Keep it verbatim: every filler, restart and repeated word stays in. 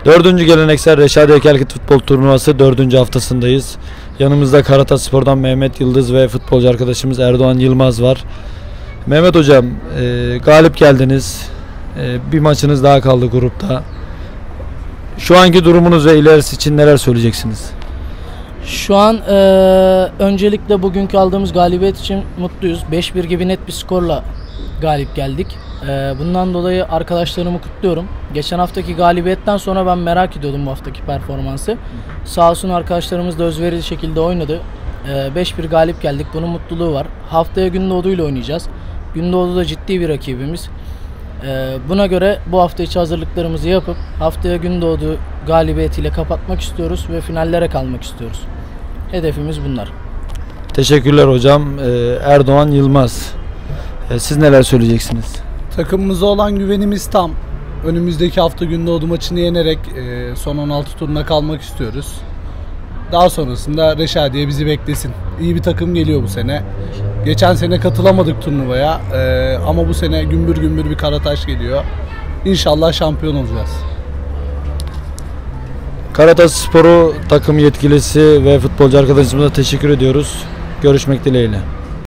Dördüncü geleneksel Reşadiye Kelkit Futbol Turnuvası dördüncü haftasındayız. Yanımızda Karataspor'dan Mehmet Yıldız ve futbolcu arkadaşımız Erdoğan Yılmaz var. Mehmet Hocam, e, galip geldiniz. E, bir maçınız daha kaldı grupta. Şu anki durumunuz ve ilerisi için neler söyleyeceksiniz? Şu an e, öncelikle bugünkü aldığımız galibiyet için mutluyuz. beş bir gibi net bir skorla galip geldik. E, bundan dolayı arkadaşlarımı kutluyorum. Geçen haftaki galibiyetten sonra ben merak ediyordum bu haftaki performansı. Sağ olsun arkadaşlarımız da özverili şekilde oynadı. E, beş bir galip geldik. Bunun mutluluğu var. Haftaya Gündoğdu ile oynayacağız. Gündoğdu da ciddi bir rakibimiz. E, buna göre bu hafta içi hazırlıklarımızı yapıp haftaya Gündoğdu galibiyetiyle kapatmak istiyoruz ve finallere kalmak istiyoruz. Hedefimiz bunlar. Teşekkürler hocam. Ee, Erdoğan Yılmaz. Ee, siz neler söyleyeceksiniz? Takımımıza olan güvenimiz tam. Önümüzdeki hafta Gündoğdu maçını yenerek e, son on altı turuna kalmak istiyoruz. Daha sonrasında Reşadiye bizi beklesin. İyi bir takım geliyor bu sene. Geçen sene katılamadık turnuvaya e, ama bu sene gümbür gümbür bir Karataş geliyor. İnşallah şampiyon olacağız. Karataspor'u takım yetkilisi ve futbolcu arkadaşımıza teşekkür ediyoruz. Görüşmek dileğiyle.